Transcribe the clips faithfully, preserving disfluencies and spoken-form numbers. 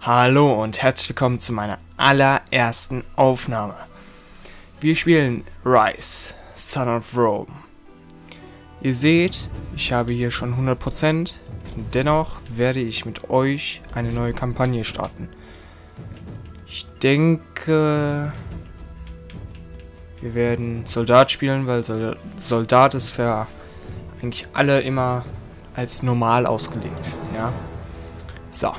Hallo und herzlich willkommen zu meiner allerersten Aufnahme. Wir spielen Rise, Son of Rome. Ihr seht, ich habe hier schon hundert Prozent, dennoch werde ich mit euch eine neue Kampagne starten. Ich denke, wir werden Soldat spielen, weil Soldat ist für eigentlich alle immer als normal ausgelegt, ja. So.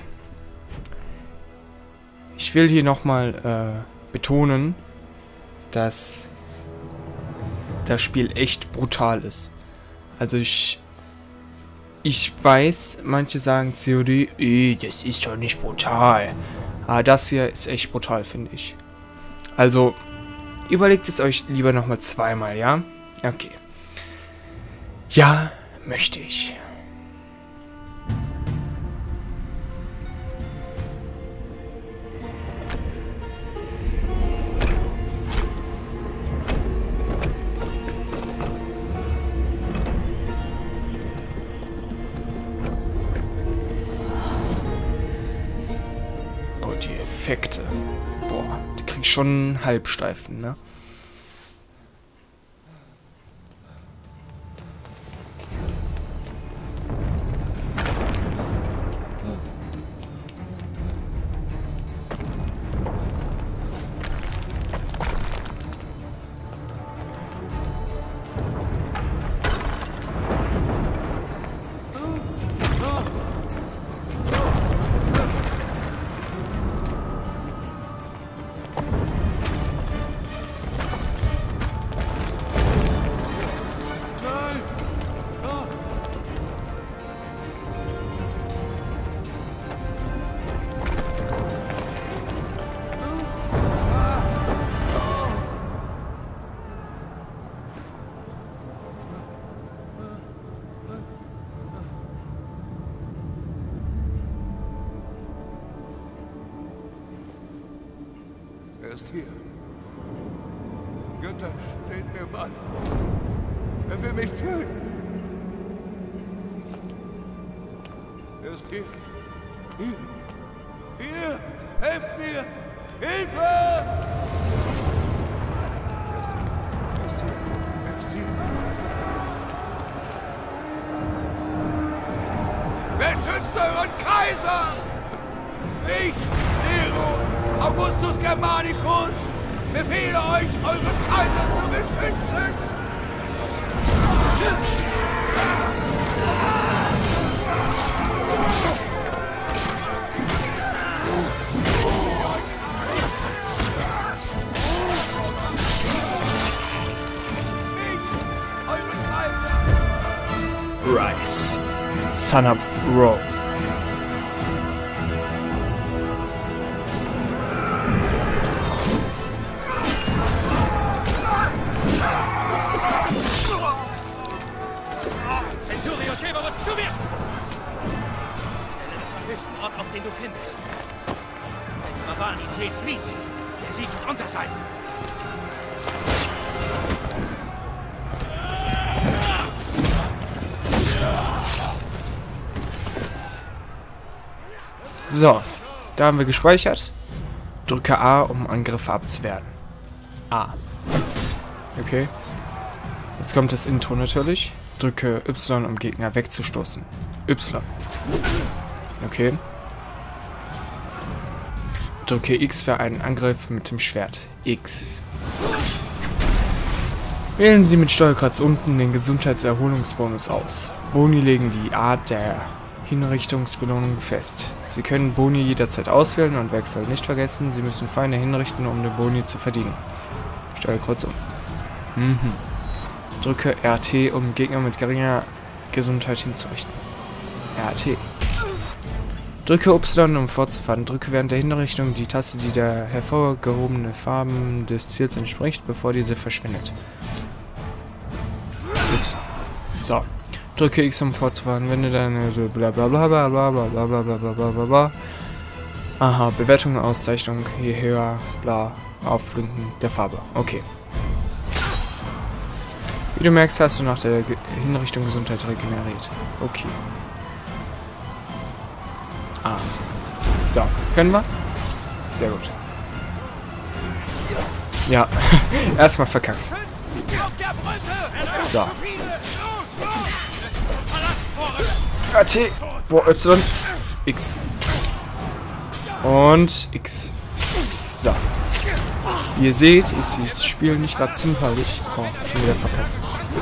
Ich will hier nochmal äh, betonen, dass das Spiel echt brutal ist. Also ich ich weiß, manche sagen C O D, äh, das ist doch nicht brutal. Aber das hier ist echt brutal, finde ich. Also überlegt es euch lieber nochmal zweimal, ja? Okay. Ja, möchte ich. Effekte. Boah, die krieg ich schon einen Halbsteifen, ne? Er ist hier. Götter, steht mir Mann. Er will mich töten. Er ist hier. Hier. Hier. Helft mir. Hilfe! Er ist hier. Er ist hier. Er ist hier. Wer schützt euren Kaiser? Ich, Nero, Augustus Germanicus, befehle euch, euren Kaiser zu beschützen! Ich, euren Kaiser! Rise, Son of Rome. Zu mir! Stelle das am höchsten Ort auf, den du findest. Wenn Urbanität flieht, der Sieg wird unser sein. So, da haben wir gespeichert. Drücke A, um Angriffe abzuwehren. A. Okay. Jetzt kommt das Intro natürlich. Drücke Y, um Gegner wegzustoßen. Y. Okay. Drücke X für einen Angriff mit dem Schwert. X. Wählen Sie mit Steuerkreuz unten den Gesundheitserholungsbonus aus. Boni legen die Art der Hinrichtungsbelohnung fest. Sie können Boni jederzeit auswählen und Wechsel nicht vergessen. Sie müssen Feinde hinrichten, um den Boni zu verdienen. Steuerkreuz um. Mhm. Drücke R T, um Gegner mit geringer Gesundheit hinzurichten. R T. Drücke Y, um fortzufahren. Drücke während der Hinrichtung die Taste, die der hervorgehobenen Farben des Ziels entspricht, bevor diese verschwindet. Y. So. Drücke X, um fortzufahren. Wende deine bla bla bla bla bla bla bla bla bla bla bla bla. Aha, Bewertung, Auszeichnung, je höher, bla, Aufblinken der Farbe. Okay. Wie du merkst, hast du nach der Ge Hinrichtung Gesundheit regeneriert. Okay. Ah. So, können wir? Sehr gut. Ja, erstmal verkackt. So. A T. Boah, Y. X. Und X. So. Wie ihr seht, ist das Spiel nicht gerade zimperlich. Oh, schon wieder verkackt.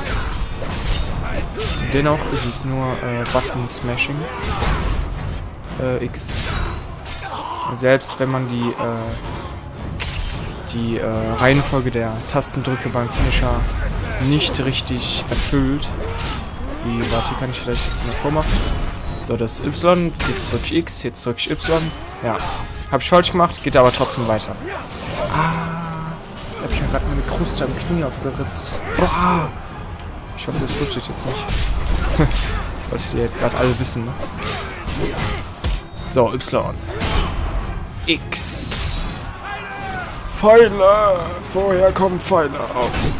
Dennoch ist es nur äh, Button Smashing. Äh, X. Und selbst wenn man die, äh, die äh, Reihenfolge der Tastendrücke beim Finisher nicht richtig erfüllt. Wie, warte, kann ich vielleicht jetzt mal vormachen? So, das Y, jetzt drücke ich X, jetzt drücke ich Y. Ja, habe ich falsch gemacht, geht aber trotzdem weiter. Ah, jetzt habe ich mir gerade meine Kruste am Knie aufgeritzt. Boah. Ich hoffe, das blutet jetzt nicht. Das wolltet ihr jetzt gerade alle wissen, ne? So, Y. X. Pfeile! Vorher kommen Pfeile. Okay.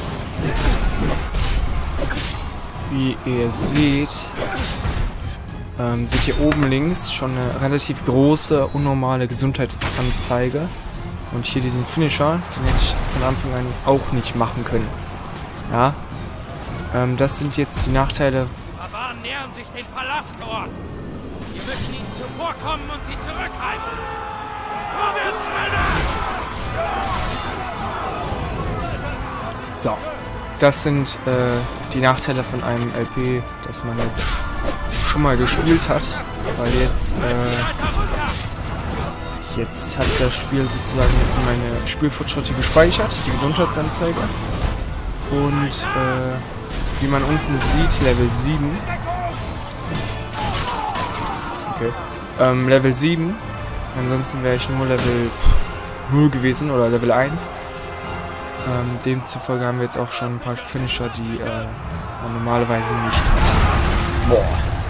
Wie ihr seht, ähm, seht ihr oben links schon eine relativ große, unnormale Gesundheitsanzeige. Und hier diesen Finisher, den hätte ich von Anfang an auch nicht machen können. Ja. Ähm, das sind jetzt die Nachteile. Barbaren nähern sich den Palasttor. Wir müssen ihnen zuvorkommen und sie zurückhalten. Vorwärts, Männer! So. Das sind äh, die Nachteile von einem L P, das man jetzt schon mal gespielt hat. Weil jetzt, äh, jetzt hat das Spiel sozusagen meine Spielfortschritte gespeichert, die Gesundheitsanzeige. Und, äh, wie man unten sieht, Level sieben. Okay. Ähm, Level sieben. Ansonsten wäre ich nur Level null gewesen oder Level eins. Ähm, demzufolge haben wir jetzt auch schon ein paar Finisher, die äh, man normalerweise nicht hat. Boah.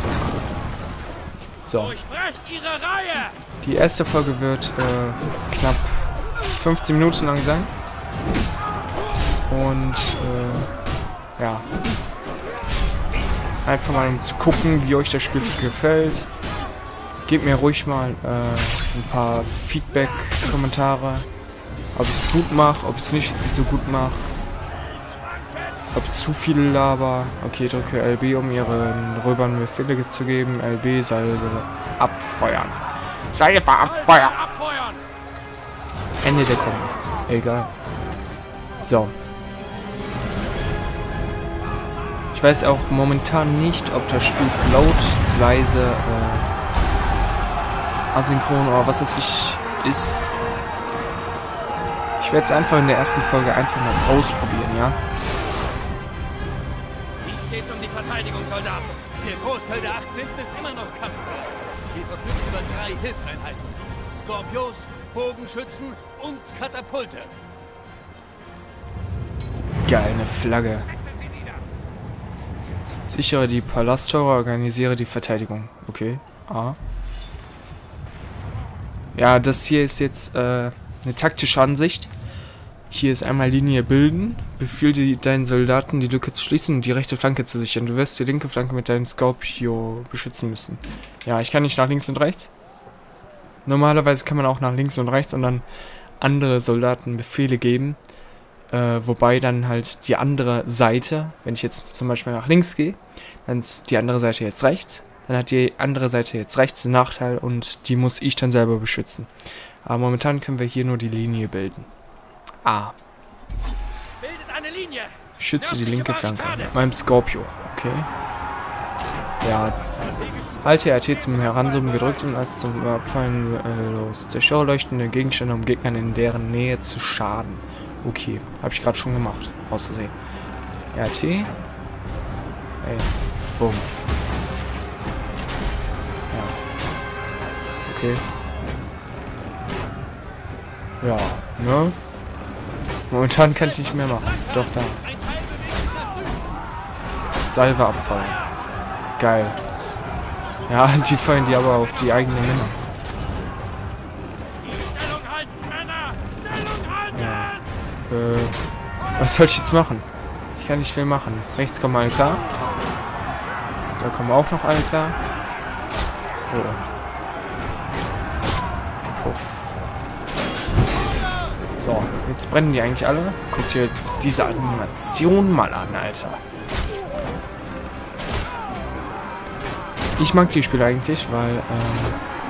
So. Die erste Folge wird äh, knapp fünfzehn Minuten lang sein. Und äh, ja. Einfach mal um zu gucken, wie euch das Spiel gefällt. Gebt mir ruhig mal äh, ein paar Feedback-Kommentare. Ob ich es gut mache, ob ich es nicht so gut mache. Ob ich zu viel laber. Okay, drücke L B, um ihren Röbern Befehle zu geben. L B, Salve abfeuern. Salve abfeuern! Ende der Kommentar. Egal. So. Ich weiß auch momentan nicht, ob das Spiel zu laut, zu leise, äh, asynchron oder was es ich ist. Ich werde es einfach in der ersten Folge einfach mal ausprobieren, ja? Dies geht um die Verteidigung, Soldaten. Der Großteil der achtzehnten ist immer noch kampfbereit. Wir verfügen über drei Hilfseinheiten. Skorpios, Bogenschützen und Katapulte. Geil, eine Flagge. Sichere die Palasttore, organisiere die Verteidigung. Okay. Ah. Ja, das hier ist jetzt äh, eine taktische Ansicht. Hier ist einmal Linie bilden. Befiehl die, deinen Soldaten, die Lücke zu schließen und die rechte Flanke zu sichern. Du wirst die linke Flanke mit deinem Scorpio beschützen müssen. Ja, ich kann nicht nach links und rechts. Normalerweise kann man auch nach links und rechts und dann andere Soldaten Befehle geben. Äh, wobei dann halt die andere Seite, wenn ich jetzt zum Beispiel nach links gehe, dann ist die andere Seite jetzt rechts. Dann hat die andere Seite jetzt rechts einen Nachteil und die muss ich dann selber beschützen. Aber momentan können wir hier nur die Linie bilden. Ah. Bildet eine Linie. Schütze die linke Flanke mit meinem Scorpio. Okay. Ja. Halte R T zum Heranzoomen gedrückt und als zum Abfallen äh, los. Zerstöre leuchtende Gegenstände, um Gegnern in deren Nähe zu schaden. Okay. Habe ich gerade schon gemacht. Auszusehen. R T. Ey. Bumm. Okay. Ja, ne? Momentan kann ich nicht mehr machen. Doch, da. Salve abfallen. Geil. Ja, die fallen die aber auf die eigenen Männer. Ja. Äh, was soll ich jetzt machen? Ich kann nicht viel machen. Rechts kommen alle klar. Da kommen auch noch alle klar. Oh. Puff. So, jetzt brennen die eigentlich alle. Guckt ihr diese Animation mal an, Alter. Ich mag die Spiele eigentlich, weil ähm,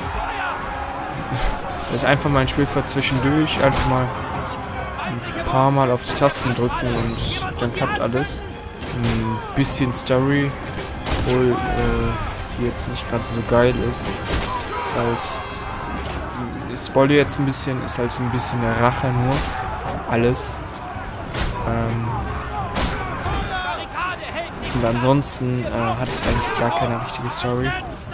das ist einfach mal ein Spiel für zwischendurch. Einfach mal ein paar Mal auf die Tasten drücken und dann klappt alles. Ein bisschen Story, obwohl äh, die jetzt nicht gerade so geil ist. Ist halt... Ich spoilere jetzt ein bisschen, ist halt ein bisschen eine Rache nur. Alles. Ähm, und ansonsten äh, hat es eigentlich gar keine richtige Story.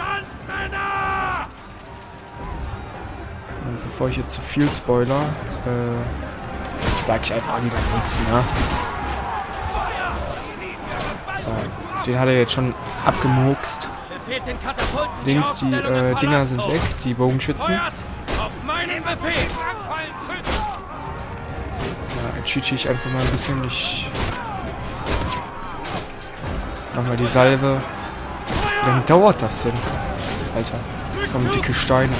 Und bevor ich jetzt zu viel spoiler, äh, sag ich einfach lieber nichts, ne? Äh, den hat er jetzt schon abgemurkst. Links, die äh, Dinger sind weg, die Bogenschützen. Ja, jetzt cheat ich einfach mal ein bisschen. Ich mach mal die Salve. Wie lange dauert das denn? Alter, jetzt kommen dicke Steine.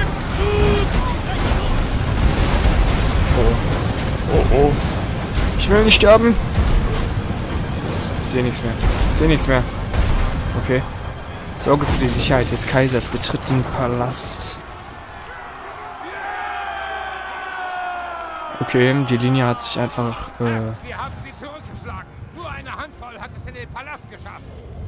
Oh. Oh, oh. Ich will nicht sterben. Ich sehe nichts mehr. Ich sehe nichts mehr. Okay. Sorge für die Sicherheit des Kaisers. Betritt den Palast. Okay, die Linie hat sich einfach... Äh Wir haben sie zurückgeschlagen. Nur eine Handvoll hat es in den Palast geschafft.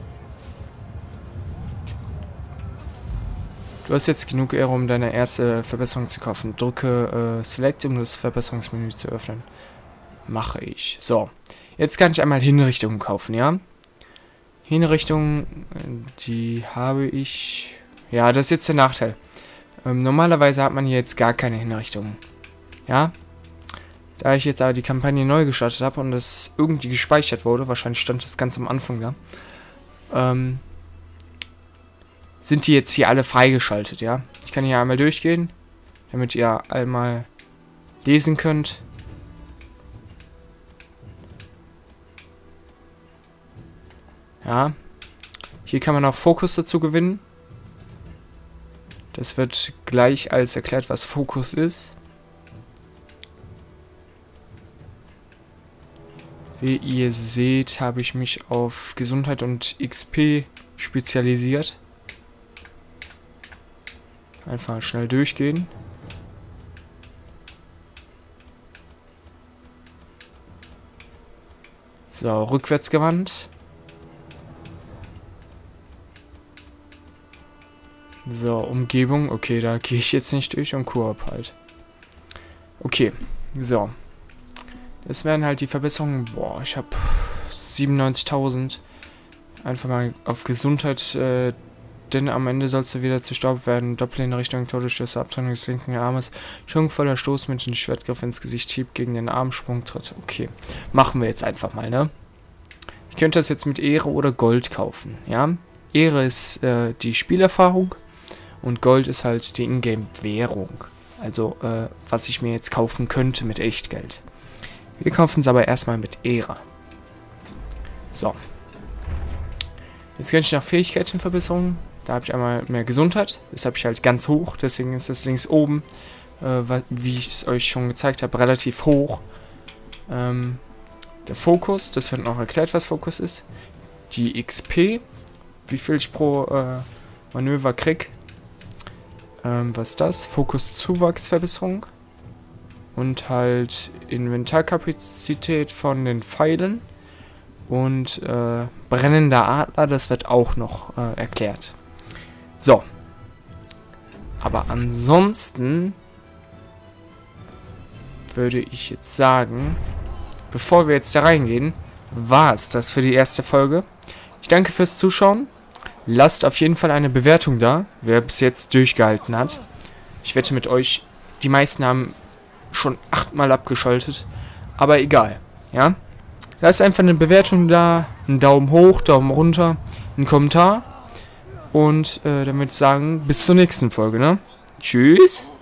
Du hast jetzt genug Ehre, um deine erste Verbesserung zu kaufen. Drücke äh, Select, um das Verbesserungsmenü zu öffnen. Mache ich. So, jetzt kann ich einmal Hinrichtungen kaufen, ja? Hinrichtungen, die habe ich... Ja, das ist jetzt der Nachteil. Ähm, normalerweise hat man hier jetzt gar keine Hinrichtungen. Ja? Da ich jetzt aber die Kampagne neu gestartet habe und es irgendwie gespeichert wurde, wahrscheinlich stand das ganz am Anfang da, ähm, sind die jetzt hier alle freigeschaltet, ja? Ich kann hier einmal durchgehen, damit ihr einmal lesen könnt. Ja. Hier kann man auch Fokus dazu gewinnen. Das wird gleich als erklärt, was Fokus ist. Wie ihr seht, habe ich mich auf Gesundheit und X P spezialisiert. Einfach schnell durchgehen. So, rückwärts gewandt. So, Umgebung. Okay, da gehe ich jetzt nicht durch und Koop halt. Okay, so. Das wären halt die Verbesserungen. Boah, ich habe siebenundneunzigtausend. Einfach mal auf Gesundheit, äh, denn am Ende sollst du wieder zerstaubt werden. Doppel in Richtung Todesstöße, Abtrennung des linken Armes. Schwungvoller Stoß mit dem Schwertgriff ins Gesicht, Hieb gegen den Arm, Sprungtritt. Okay, machen wir jetzt einfach mal, ne? Ich könnte das jetzt mit Ehre oder Gold kaufen, ja? Ehre ist äh, die Spielerfahrung und Gold ist halt die Ingame-Währung. Also, äh, was ich mir jetzt kaufen könnte mit Echtgeld. Wir kaufen es aber erstmal mit Ehre. So. Jetzt könnte ich nach Fähigkeitenverbesserungen. Da habe ich einmal mehr Gesundheit. Das habe ich halt ganz hoch. Deswegen ist das links oben, äh, wie ich es euch schon gezeigt habe, relativ hoch. Ähm, der Fokus, das wird noch erklärt, was Fokus ist. Die X P, wie viel ich pro äh, Manöver krieg. Ähm, was ist das? Fokus-Zuwachsverbesserung. Und halt Inventarkapazität von den Pfeilen. Und äh, brennender Adler, das wird auch noch äh, erklärt. So. Aber ansonsten würde ich jetzt sagen, bevor wir jetzt da reingehen, war es das für die erste Folge. Ich danke fürs Zuschauen. Lasst auf jeden Fall eine Bewertung da, wer bis jetzt durchgehalten hat. Ich wette mit euch, die meisten haben schon achtmal abgeschaltet. Aber egal, ja. Lasst einfach eine Bewertung da, einen Daumen hoch, Daumen runter, einen Kommentar. Und äh, damit sagen, bis zur nächsten Folge, ne? Tschüss.